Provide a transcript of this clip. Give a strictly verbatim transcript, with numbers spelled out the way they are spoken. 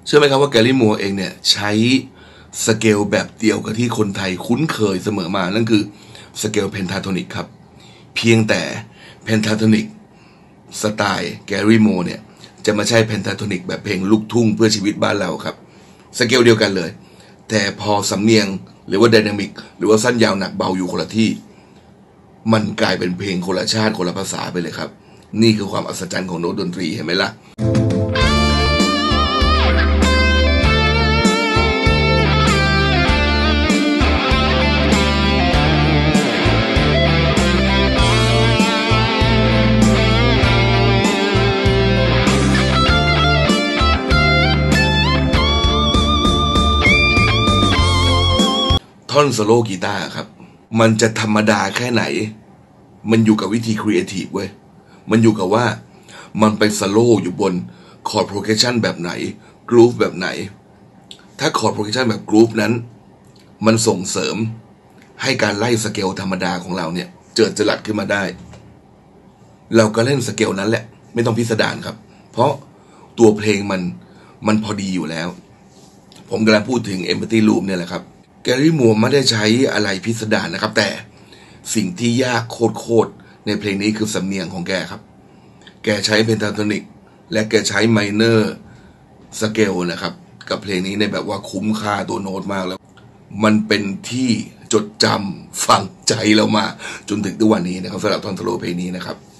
เชื่อไหมครับว่าแกรี่มัวร์เองเนี่ยใช้สเกลแบบเดียวกับที่คนไทยคุ้นเคยเสมอมานั่นคือสเกลเพนทาโทนิกครับเพียงแต่เพนทาโทนิกสไตล์แกรี่มัวร์เนี่ยจะมาใช้เพนทาโทนิกแบบเพลงลูกทุ่งเพื่อชีวิตบ้านเราครับสเกลเดียวกันเลยแต่พอสำเนียงหรือว่าไดนามิกหรือว่าสั้นยาวหนักเบาอยู่คนละที่มันกลายเป็นเพลงคนละชาติคนละภาษาไปเลยครับนี่คือความอัศจรรย์ของโน้ตดนตรีเห็นไหมล่ะท่อนโซโล่กีตาร์ครับมันจะธรรมดาแค่ไหนมันอยู่กับวิธีครีเอทีฟเว้ยมันอยู่กับว่ามันไปสโลว์อยู่บนคอร์ดโปรเกรสชันแบบไหนกรูฟแบบไหนถ้าคอร์ดโปรเกรสชันแบบกรูฟนั้นมันส่งเสริมให้การไล่สเกลธรรมดาของเราเนี่ยเจิดจรัสขึ้นมาได้เราก็เล่นสเกลนั้นแหละไม่ต้องพิสดารครับเพราะตัวเพลงมันมันพอดีอยู่แล้วผมกำลังพูดถึง Empathy Loop เนี่ยแหละครับแกรี่มัวร์ไม่ได้ใช้อะไรพิสดารนะครับแต่สิ่งที่ยากโคตรๆในเพลงนี้คือสำเนียงของแกครับแกใช้เพนทาโทนิกและแกใช้ไมเนอร์สเกลนะครับกับเพลงนี้ในแบบว่าคุ้มค่าตัวโน้ตมากแล้วมันเป็นที่จดจำฝังใจเรามาจนถึงทุกวันนี้นะครับสำหรับท่อนโซโล่เพลงนี้นะครับ